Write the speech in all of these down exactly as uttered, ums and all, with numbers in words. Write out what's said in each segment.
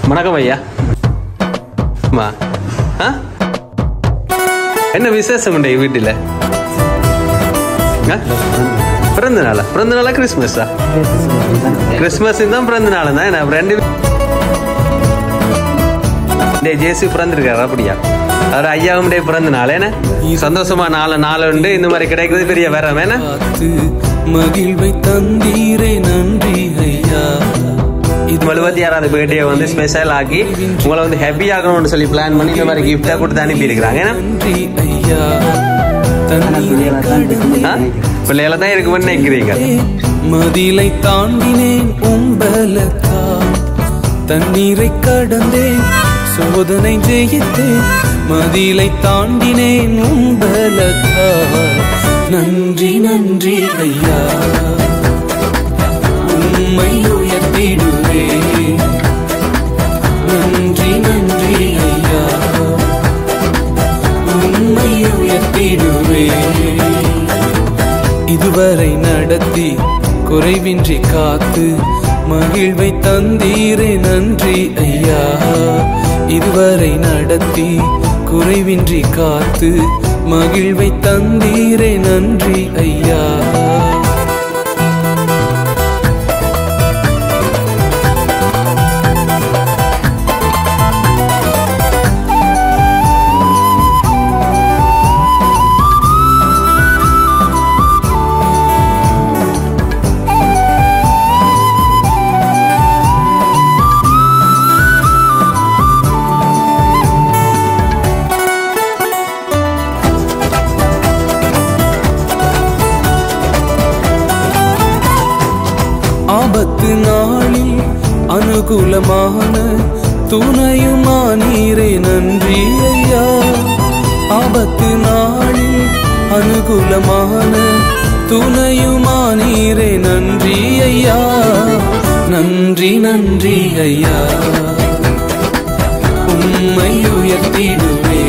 வணக்கம் ஐயா. அம்மா ஆ என்ன விசேஷம் உண்டு வீட்டில்? பிறந்த நாளா? பிறந்த நாளா கிறிஸ்மஸா? கிறிஸ்மஸ் தான் பிறந்த நாள் தான். என்ன ரெண்டு ஜேசு பிறந்திருக்காரு அப்படியா? அவர் ஐயாவும் பிறந்த நாள். என்ன சந்தோஷமா நாலு நாள் உண்டு. இந்த மாதிரி கிடைக்கிறது பெரிய வேற வேணா. மகிழ்வை தந்தீரே நன்றி ஐயா. இது எழுபத்தி ஆறாவது பர்த்டே வந்து ஸ்பெஷல் ஆக்கி உங்களை வந்து ஹாப்பி ஆகணும்னு சொல்லி பிளான் பண்ணி இந்த மாதிரி கிஃப்டா கொடுத்து அனுப்பி இருக்கிறாங்க. பிள்ளைகளை தான் இருக்குன்னு நினைக்கிறீங்க. மதிலை தாண்டினேன் உம்பலத்தா, தண்ணீரை கடந்தேன் சோதனை ஜெயித்தேன். மதிலை தாண்டினேன் உம்பலத்தா, நன்றி நன்றி ஐயா. உம்மை உயர்த்திடுவே, நன்றி நன்றி ஐயா. உம்மை உயர்த்திடுவே. இதுவரை நடத்தி குறைவின்றி காத்து மகிழ்வை தந்தீரே நன்றி ஐயா. இதுவரை நடத்தி குறைவின்றி காத்து மகிழ்வை தந்தீரே நன்றி ஐயா. ஆபத்து நாளில் அனுகூலமான துணையுமானீரே நன்றி ஐயா. ஆபத்து நாளில் அனுகூலமான துணையுமானீரே நன்றி ஐயா. நன்றி நன்றி ஐயா. உம்மை உயர்த்திடுவே,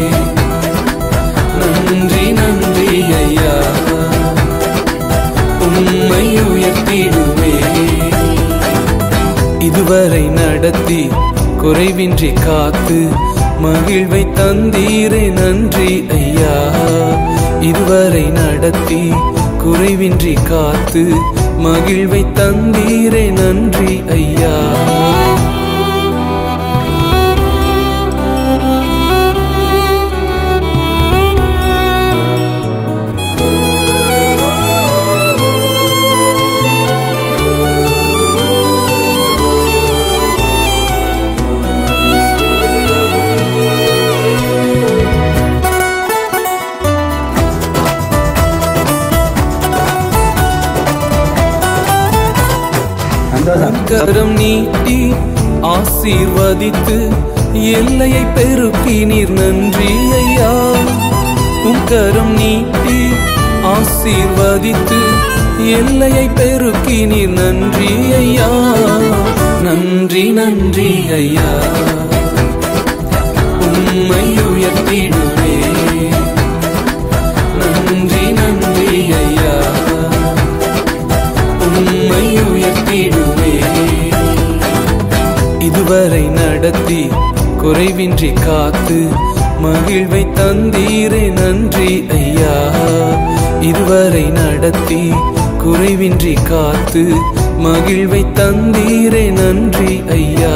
நன்றி நன்றி ஐயா. உம்மை உயர்த்திடுவே. இதுவரை நடத்தி குறைவின்றி காத்து மகிழ்வை தந்தீரே நன்றி ஐயா. இதுவரை நடத்தி குறைவின்றி காத்து மகிழ்வை தந்தீரே நன்றி ஐயா. கரம் நீட்டி ஆசீர்வதித்து எல்லையை பெருக்கினீர் நன்றி ஐயா. உம் கரம் நீட்டி ஆசீர்வதித்து எல்லையை பெருக்கினீர் நன்றி ஐயா. நன்றி நன்றி ஐயா. உம்மை உயர்த்திடுவே, நன்றி நன்றி ஐயா. உம்மை உயர்த்திடுவே. இதுவரை நடத்தி குறைவின்றி காத்து மகிழ்வை தந்தீரே நன்றி ஐயா. இதுவரை நடத்தி குறைவின்றி காத்து மகிழ்வை தந்தீரே நன்றி ஐயா.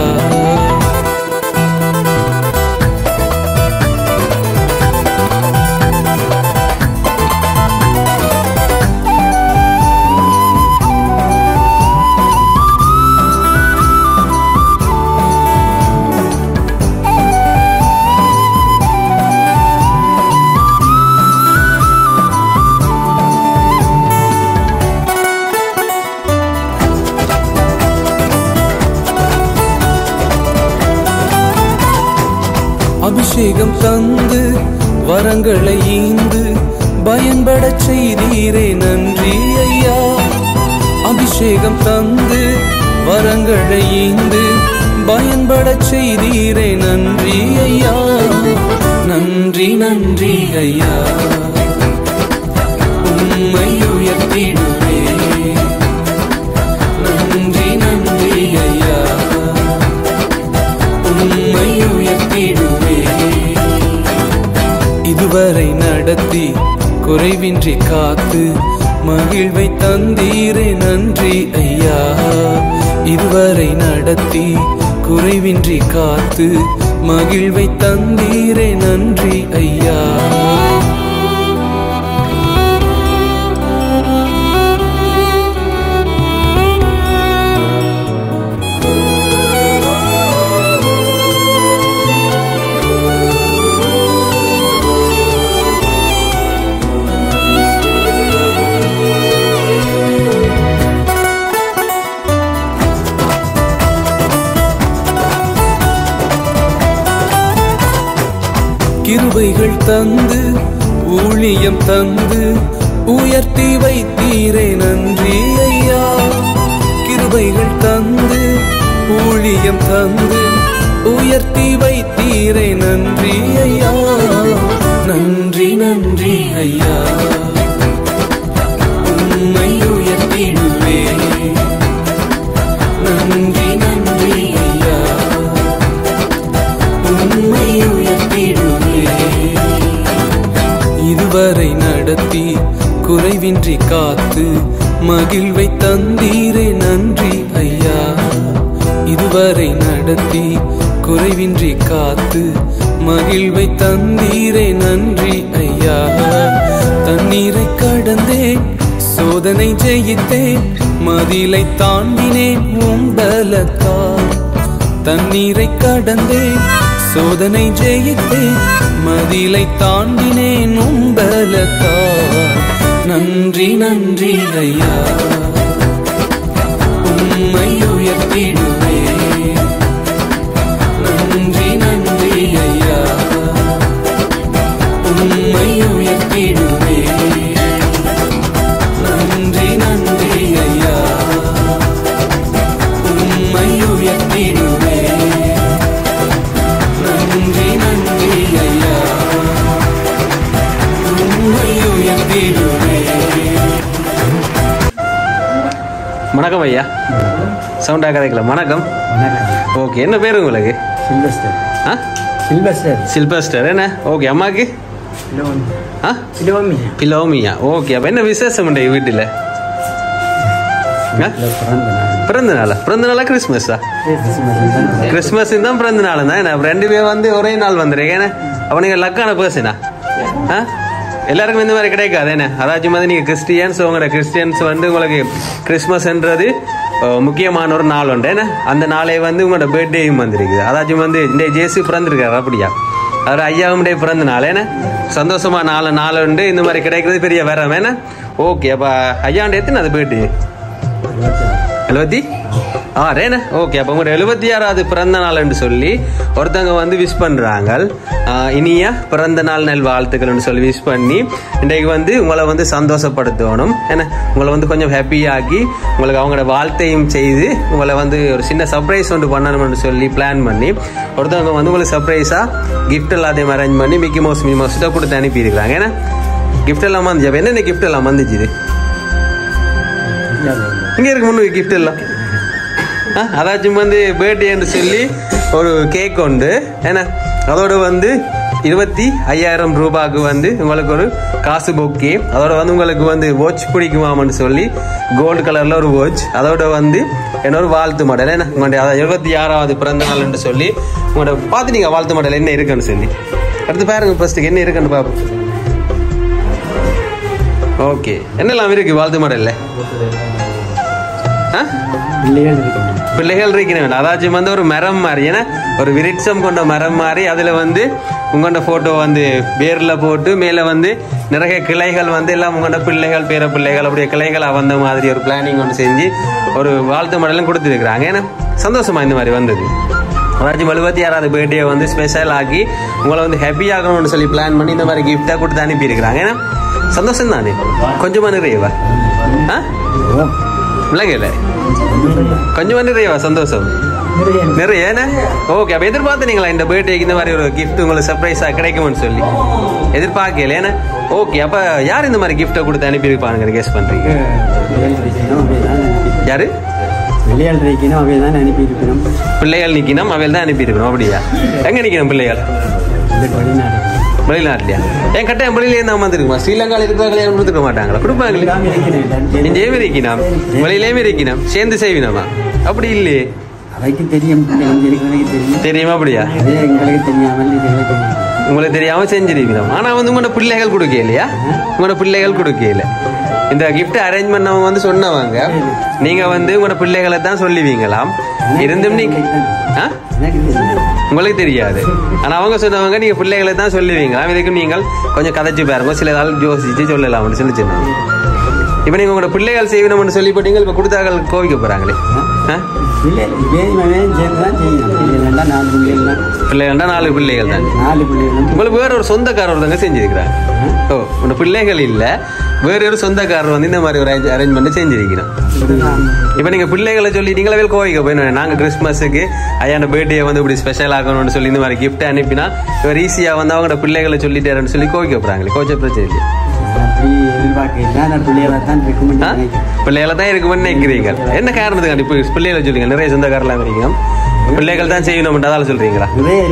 அபிஷேகம் தந்து வரங்களை ஈந்து பயன்பட செய்தீரே நன்றி ஐயா. அபிஷேகம் தந்து வரங்களை ஈந்து பயன்பட செய்தீரே நன்றி ஐயா. நன்றி நன்றி ஐயா. உம்மை உயர்த்திடுவே, நன்றி நன்றி ஐயா. உம்மை உயர்த்திடுவேன். இதுவரை நடத்தி குறைவின்றி காத்து மகிழ்வை தந்தீரே நன்றி ஐயா. இதுவரை நடத்தி குறைவின்றி காத்து மகிழ்வை தந்தீரே நன்றி ஐயா. கிருபைகள் தந்து ஊழியம் தந்து உயர்த்தி வைத்தீரே நன்றி ஐயா. கிருபைகள் தந்து ஊழியம் தந்து உயர்த்தி வைத்தீரே நன்றி ஐயா. நன்றி நன்றி ஐயா. உம்மை உயர்த்திடுவேன். நன்றி நன்றி ஐயா. உம்மை உயர்த்திடுவேன். இதுவரை நடத்தி குறைவின்றி காத்து மகிழ்வை தந்தீரே நன்றி ஐயா. இதுவரை நடத்தி குறைவின்றி காத்து மகிழ்வை தந்தீரே நன்றி ஐயா. தண்ணீரை கடந்தேன் சோதனை ஜெயித்தேன் மதிலை தாண்டினேன் உம்பலத்தால். தண்ணீரை கடந்தேன் சோதனை ஜெயித்தேன் மதிலை தாண்டினேன் உம்பலத்தால். நன்றி நன்றி ஐயா. உம்மை உயர்த்திடுவேன். நன்றி நன்றி ஐயா. உம்மை உயர்த்திடுவேன். நன்றி நன்றி ஐயா. உம்மை உயர்த்திடுவேன். நன்றி நன்றி ஐயா. உம்மை உயர்த்திடுவேன். வணக்கம் ஐயா. சவுண்டாக கதைக்கலாம். வணக்கம். ஓகே, என்ன பேர் உங்களுக்கு? சில்வஸ்டர். ஆ சில்வஸ்டர். சில்பஸ்டர் என்ன? ஓகே, அம்மாக்கு? ஆ பிலோமியா. பிலோமியா. ஓகே, அப்போ என்ன விசேஷம் உண்டு வீட்டில்? பிறந்த நாளா? பிறந்த நாளா கிறிஸ்மஸா? கிறிஸ்மஸ் தான் பிறந்த நாள் தான். என்ன ரெண்டு பேர் வந்து ஒரே நாள் வந்துடுறீங்க. ஏன்னா அப்போ நீங்கள் லக்கான பர்சனா? ஆ எல்லாருக்கும் இந்த மாதிரி கிடைக்காது. என்ன அதாச்சும் வந்து நீங்கள் கிறிஸ்டியன்ஸ், உங்களோட கிறிஸ்டியன்ஸ் வந்து உங்களுக்கு கிறிஸ்மஸ்ன்றது முக்கியமான ஒரு நாள் உண்டு. ஏன்னா அந்த நாளை வந்து உங்களோட பர்த்டேயும் வந்துருக்குது. அதாச்சும் வந்து இந்த ஜேசு பிறந்திருக்காரு அப்படியா? அவர் ஐயாவுடைய பிறந்த நாள். ஏன்னா சந்தோஷமா நாலு நாள் உண்டு. இந்த மாதிரி கிடைக்கிறது பெரிய வரம். ஏன்னா ஓகே, அப்போ ஐயாவுடைய எத்தனை அது பர்த்டே? எழுபத்தி ஆறேண்ணே. ஓகே, அப்போ உங்களோட எழுபத்தி ஆறாவது பிறந்த நாள்னு சொல்லி ஒருத்தவங்க வந்து விஷ் பண்ணுறாங்க. இனிய பிறந்த நாள் நல் வாழ்த்துக்கள்னு சொல்லி விஷ் பண்ணி இன்றைக்கு வந்து உங்களை வந்து சந்தோஷப்படுத்தணும். ஏன்னா உங்களை வந்து கொஞ்சம் ஹாப்பியாகி உங்களுக்கு அவங்களோட வாழ்த்தையும் செய்து உங்களை வந்து ஒரு சின்ன சர்ப்ரைஸ் ஒன்று பண்ணணும்னு சொல்லி பிளான் பண்ணி ஒருத்தவங்க வந்து உங்களுக்கு சர்ப்ரைஸாக கிஃப்ட் எல்லாத்தையும் அரேஞ்ச் பண்ணி மிக்கி மவுஸ் மினி மவுஸ்ட்டை கொடுத்து அனுப்பியிருக்கிறாங்க. ஏன்னா கிஃப்ட் எல்லாம் வந்துச்சு. அப்போ என்னென்ன கிஃப்ட் எல்லாம் வந்துச்சு? இங்கே இருக்கு முன்னு கிஃப்ட் எல்லாம். அதாச்சும் வந்து பர்த்டேன்னு சொல்லி ஒரு கேக் உண்டு. ஏன்னா அதோட வந்து இருபத்தி ஐயாயிரம் ரூபாய்க்கு வந்து உங்களுக்கு ஒரு காசு பொக்கே. அதோட வந்து உங்களுக்கு வந்து வாட்ச் பிடிக்குமாமன்னு சொல்லி கோல்டு கலர்ல ஒரு வாட்ச். அதோட வந்து என்னோட வாழ்த்து மாடல். ஏன்னா உங்களுடைய அதாவது எழுபத்தி ஆறாவது பிறந்த நாள்னு சொல்லி உங்களோட பார்த்துட்டீங்க வாழ்த்து மாடல் என்ன இருக்குன்னு சொல்லி. அடுத்து பாருங்க ஃபர்ஸ்ட்டுக்கு என்ன இருக்குன்னு பார்ப்போம். ஓகே, என்னெல்லாம் இருக்கு வாழ்த்து மாடல்ல? பிள்ளைகள் இருக்கிறேன். அதாச்சும் வந்து ஒரு மரம் மாதிரி, ஏன்னா ஒரு விருட்சம் கொண்ட மரம் மாதிரி அதில் வந்து உங்களோட ஃபோட்டோ வந்து பேரில் போட்டு மேலே வந்து நிறைய கிளைகள் வந்து எல்லாம் உங்களோட பிள்ளைகள் பேர பிள்ளைகள் அப்படியே கிளைகளாக வந்த மாதிரி ஒரு பிளானிங் ஒன்று செஞ்சு ஒரு வாழ்த்து மாடலும் கொடுத்துருக்குறாங்க. ஏன்னா சந்தோஷமா இந்த மாதிரி வந்தது. அதாச்சும் எழுபத்தி ஆறாவது பர்த்டே வந்து ஸ்பெஷல் ஆக்கி உங்களை வந்து ஹாப்பி ஆகணும்னு சொல்லி பிளான் பண்ணி இந்த மாதிரி கிஃப்டாக கொடுத்து அனுப்பியிருக்கிறாங்க. ஏன்னா சந்தோஷம் தானே? கொஞ்சமாக நிறையவா? ஆ இல்லைங்க, கொஞ்சம் நிறையவா சந்தோஷம்? நிறைய. ஓகே, அப்போ எதிர்பார்த்தீங்களா இந்த பர்த்டேக்கு இந்த மாதிரி ஒரு கிஃப்ட் உங்களுக்கு சர்ப்ரைஸாக கிடைக்கும்னு சொல்லி? எதிர்பார்க்கல. ஏன்னா ஓகே, அப்போ யார் இந்த மாதிரி கிஃப்ட்டை கொடுத்து அனுப்பியிருப்பானுங்க கெஸ் பண்ணுறீங்க? யாரு? பிள்ளைகள் இருக்கணும் அவை தான் அனுப்பியிருக்கணும். பிள்ளைகள் நிக்கணும் அவையில் தான் அனுப்பியிருக்கணும். அப்படியா? எங்க நிக்கணும் பிள்ளைகள்? வெளிநாடு வெளிநாட்டுலயா? என் கட்டாயம் வெளியிலே இருந்தா வந்துருக்குமா? ஸ்ரீலங்காவில் இருக்கிற கல்யாணம் கொடுத்துக்க மாட்டாங்களா? கொடுப்பாங்களே. இங்கேயுமே இருக்கணும் வெளியிலேயுமே இருக்கணும் சேர்ந்து செய்வினமா? அப்படி இல்லையே. அவைக்கு தெரியும் தெரியும் தெரியுமா? அப்படியா? எங்களுக்கு தெரியாமல் உங்களுக்கு தெரியாம செஞ்சிருக்கணும். ஆனா வந்து உங்களோட பிள்ளைகள் கொடுக்க இல்லையா? உங்களோட பிள்ளைகள் கொடுக்க இல்லை. இந்த கிஃப்ட் அரேஞ்ச் பண்ணவங்க வந்து சொன்னவங்க நீங்க வந்து உங்களோட பிள்ளைகளை தான் சொல்லுவீங்களாம். இருந்தும் நீங்க உங்களுக்கு தெரியாது. ஆனா அவங்க சொன்னவங்க நீங்க பிள்ளைகளை தான் சொல்லுவீங்களாம். இதுக்கு நீங்கள் கொஞ்சம் கதைச்சு பாருங்க, சில நாள் யோசிச்சு சொல்லலாம் சொல்லி சொன்னாங்க. இப்ப நீங்க உங்களோட பிள்ளைகள் செய்யணும்னு சொல்லி போட்டீங்க. இப்ப கொடுத்தாக்கள் கோவிக்க போறாங்களே. பிள்ளைகள்னா நாலு பிள்ளைகள் தான். உங்களுக்கு வேற ஒரு சொந்தக்காரர் தாங்க செஞ்சிருக்கிறாங்க. ஓ உங்க பிள்ளைகள் இல்ல, வேற ஒரு சொந்தக்காரர் வந்து இந்த மாதிரி ஒரு அரேஞ்ச்மெண்ட் செஞ்சிருக்கிறோம். இப்ப நீங்க பிள்ளைகளை சொல்லிட்டீங்களா? வேலை கோவிக்க போய் நாங்க கிறிஸ்துமஸுக்கு ஐயான பர்த்டே வந்து இப்படி ஸ்பெஷல் ஆகணும்னு சொல்லி இந்த மாதிரி கிஃப்ட் அனுப்பினா இவர் ஈஸியா வந்து அவங்களோட பிள்ளைகளை சொல்லிட்டாருன்னு சொல்லி கோவிக்க போறாங்களே. கோச்ச பிரச்சனை இல்லையா? பிள்ளைகளை தான் இருக்குமென்னு நினைக்கிறீங்க. என்ன காரணத்துக்கு இப்ப பிள்ளைகளை சொல்றீங்க? நிறைய சொந்தக்காரெல்லாம் இருக்கீங்க, பிள்ளைகள் தான் செய்யணும் அதால சொல்றீங்களா?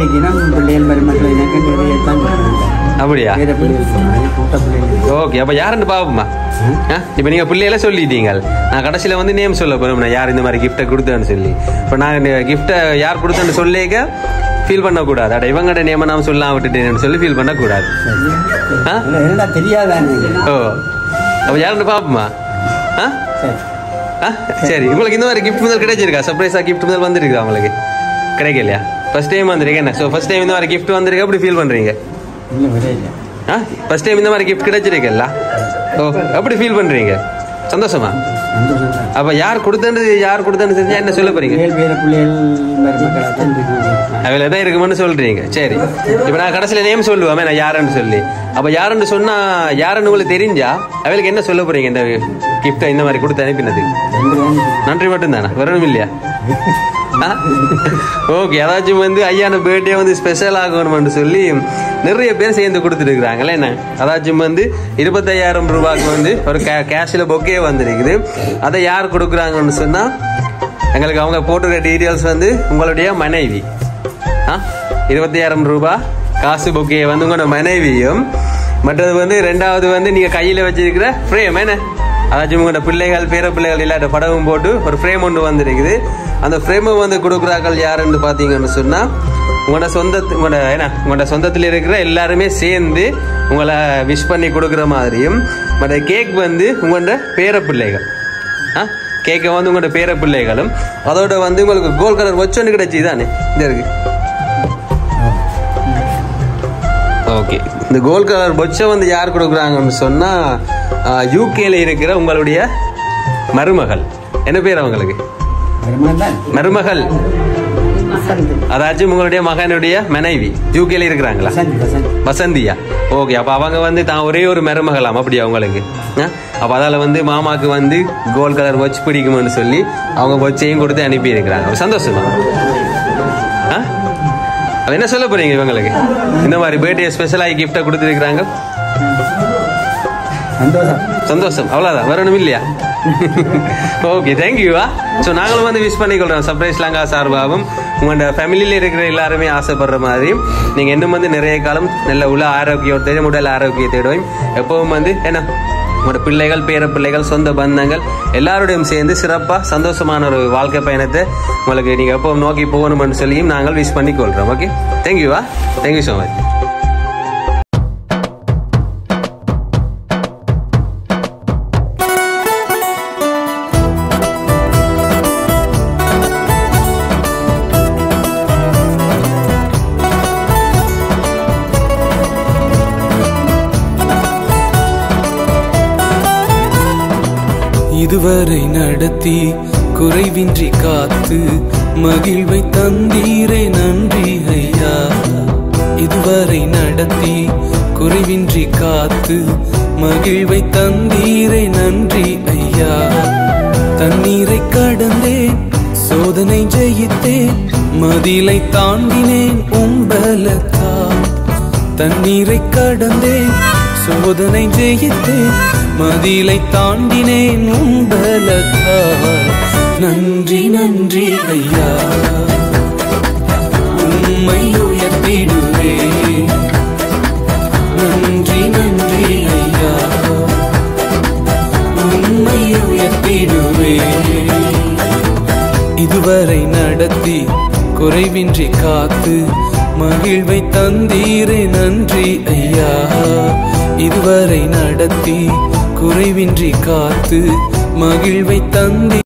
அப்படியா? ஓகே. அப்ப யாருன்னு பாப்போமா? இப்ப நீங்க பிள்ளைகளை சொல்லிட்டீங்க. நான் கடைசியில வந்து நேம் சொல்ல போறோம் யார் இந்த மாதிரி கிஃப்ட கொடுத்தேன்னு சொல்லி. இப்ப நான் கிஃப்ட யார் கொடுத்தேன்னு சொல்லிக்க ஃபீல் பண்ண கூடாது. அட இவங்கட நேம நாம சொல்லலாம் விட்டுட்டேன்னு சொல்லி ஃபீல் பண்ண கூடாது. ஓ அப்ப யாருன்னு பாப்போமா? சரி. உங்களுக்கு இந்த மாதிரி கிஃப்ட் முதல் கிடைச்சிருக்கா? சர்ப்ரைஸா கிஃப்ட் முதல் வந்திருக்கா உங்களுக்கு? கிடைக்கலையா? ஃபர்ஸ்ட் டைம் வந்திருக்கேன் என்ன? ஸோ ஃபர்ஸ்ட் டைம் இந்த மாதிரி கிஃப்ட் வந்திருக்கு. அப்படி ஃபீல் பண்றீங்க? ஃபர்ஸ்ட் டைம் இந்த மாதிரி கிஃப்ட் கிடைச்சிருக்கல? ஓ அப்படி ஃபீல் பண்றீங்க? சந்தோஷமா? அப்ப யார் கொடுத்தது யார் கொடுத்தன்னு தெரிஞ்சா என்ன சொல்ல போறீங்க? அவையில தான் இருக்குமென்னு சொல்றீங்க. சரி. இப்ப நான் கடைசியில நேம் சொல்லுவேன் நான் யாருன்னு சொல்லி. அப்ப யாருன்னு சொன்னா யாருன்னு உங்களுக்கு தெரிஞ்சா அவைகளுக்கு என்ன சொல்ல போறீங்க? இந்த கிஃப்ட் இந்த மாதிரி கொடுத்து அனுப்பினது நன்றி மட்டும் தானே, வரணும் இல்லையா? ஓகே. அதாச்சும் வந்து ஐயான பர்த்டே வந்து ஸ்பெஷல் ஆகணும்னு சொல்லி நிறைய பேர் சேர்ந்து கொடுத்துட்டு இருக்கிறாங்களே என்ன. அதாச்சும் வந்து இருபத்தையாயிரம் ரூபாய்க்கு வந்து ஒரு கேஷ்ல பொக்கே வந்துருக்குது. அதை யார் கொடுக்குறாங்கன்னு சொன்னா எங்களுக்கு அவங்க போட்டுக்கிற டீட்டெயில்ஸ் வந்து உங்களுடைய மனைவி. இருபத்தையாயிரம் ரூபாய் காசு பொக்கே வந்து உங்களோட மனைவியும், மற்றது வந்து ரெண்டாவது வந்து நீங்க கையில வச்சிருக்கிற ஃப்ரேம் என்ன, அதாச்சும் உங்களோட பிள்ளைகள் பேர பிள்ளைகள் இல்லாத படமும் போட்டு ஒரு ஃப்ரேம் ஒன்று வந்துருக்குது. அந்த ஃப்ரேமை வந்து கொடுக்குறார்கள் யாருன்னு பாத்தீங்கன்னு சொன்னா உங்களோட சொந்த உங்களோட என்ன உங்களோட சொந்தத்தில் இருக்கிற எல்லாருமே சேர்ந்து உங்களை விஷ் பண்ணி கொடுக்குற மாதிரியும், மற்ற கேக் வந்து உங்களோட பேர பிள்ளைகள் கேக்கை வந்து உங்களோட பேர பிள்ளைகளும், அதோட வந்து உங்களுக்கு கோல்ட் கலர் வாட்ச் ஒன்று கிடைச்சி தானே இந்த இருக்கு. ஓகே. இந்த கோல்ட் கலர் வாட்சை வந்து யார் கொடுக்குறாங்கன்னு சொன்னா யூகேல இருக்கிற உங்களுடைய மருமகள். என்ன பேர் அவங்களுக்கு? மருமகள். அதாச்சும் உங்களுடைய மகனுடைய மனைவி யூகேல இருக்கிறாங்களா? வசந்தியா? ஓகே. அப்ப அவங்க வந்து தான் ஒரே ஒரு மருமகளாம். அப்படியா உங்களுக்கு? அப்ப அதால வந்து மாமாக்கு வந்து கோல்ட் கலர் வாட்ச் பிடிக்கும்னு சொல்லி அவங்க வாட்சையும் கொடுத்து அனுப்பி இருக்கிறாங்க. சந்தோஷமா? என்ன சொல்ல போறீங்க இவங்களுக்கு? இந்த மாதிரி பர்த்டே ஸ்பெஷலாகி கிஃப்டா கொடுத்துருக்காங்க. சந்தோஷம். அவ்வளவுதான், வரணும் இல்லையா? ஓகே, தேங்க்யூவா. ஸோ நாங்களும் வந்து விஷ் பண்ணிக்கொள்றோம் சர்ப்ரைஸ் லங்கா சார்பாகவும் உங்களோட ஃபேமிலியில் இருக்கிற எல்லாருமே ஆசைப்படுற மாதிரி நீங்க இன்னும் வந்து நிறைய காலம் நல்ல உள்ள ஆரோக்கியத்தோடையும் உடல் ஆரோக்கியத்தோடையும் எப்பவும் வந்து என்ன உங்களோட பிள்ளைகள் பேர பிள்ளைகள் சொந்த பந்தங்கள் எல்லாரோடையும் சேர்ந்து சிறப்பா சந்தோஷமான ஒரு வாழ்க்கை பயணத்தை உங்களுக்கு நீங்க எப்பவும் நோக்கி போகணும்னு சொல்லியும் நாங்கள் விஷ் பண்ணிக்கொள்றோம். ஓகே, தேங்க்யூவா. Thank you so much. இதுவரை நடத்தி குறைவின்றி காத்து மகிழ்வை தந்தீரே நன்றி ஐயா. இதுவரை நடத்தி குறைவின்றி காத்து மகிழ்வை தந்தீரே நன்றி ஐயா. தண்ணீரை கடந்தேன், சோதனை ஜெயித்தேன், மதிலை தாண்டினேன் உம்பலத்தா. தண்ணீரை கடந்தேன், சோதனை ஜெயித்தேன், மதிலை தாண்டினேன் உம்பலத்தால். நன்றி நன்றி ஐயா உம்மை உயர்த்திடுவே நன்றி நன்றி ஐயா உம்மை உயர்த்திடுவே இதுவரை நடத்தி குறைவின்றி காத்து மகிழ்வை தந்தீரே நன்றி ஐயா இதுவரை நடத்தி குறைவின்றி காத்து மகிழ்வை தந்தீ